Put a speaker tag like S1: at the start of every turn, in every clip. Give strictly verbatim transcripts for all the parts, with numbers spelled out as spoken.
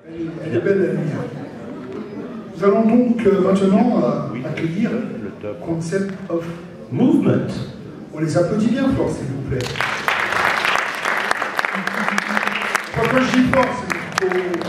S1: Elle est belle la lumière. Nous allons donc euh, maintenant euh, accueillir le Concept of Movement. On les applaudit bien fort, s'il vous plaît. Pourquoi je dis fort, c'est qu'il faut...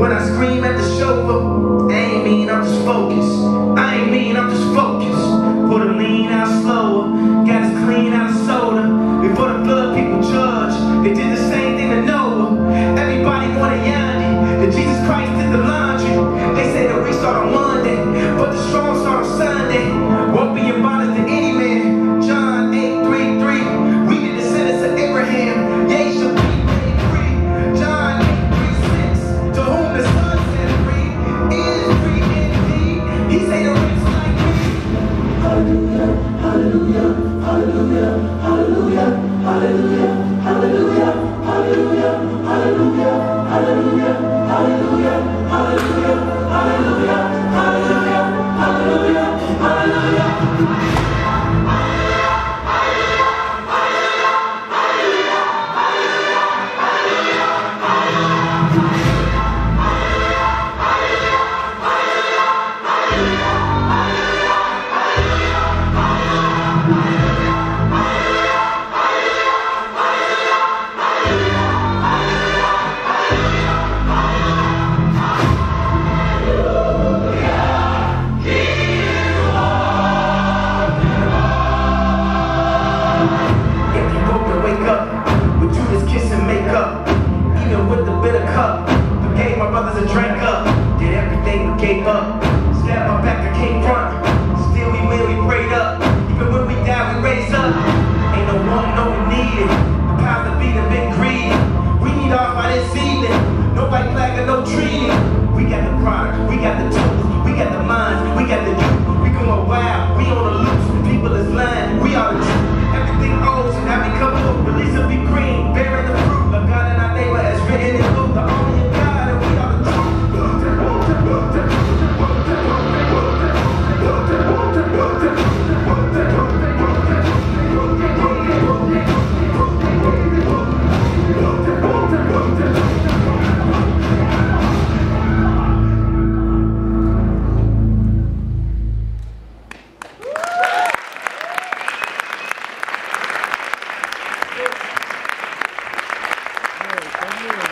S2: When I scream at the chauffeur, I ain't mean, I'm just focused. I ain't mean, I'm just focused. Pour the lean out slower, got us clean out of soda. Before the flood, people judge. They did the same thing to Noah. Everybody wanted Yandy. That Jesus Christ did the laundry. They say that we start on Monday, but the strong start on Sunday. Won't be imbalanced to any man. John eight three three. We the descendants of Abraham. Yea, shall be made free. John eight three six. To whom the Son set free is free indeed. He say the rich like me. Hallelujah, hallelujah, hallelujah, hallelujah, hallelujah, hallelujah, hallelujah, hallelujah, hallelujah, hallelujah, hallelujah, hallelujah, hallelujah, hallelujah, hallelujah.
S3: Come here.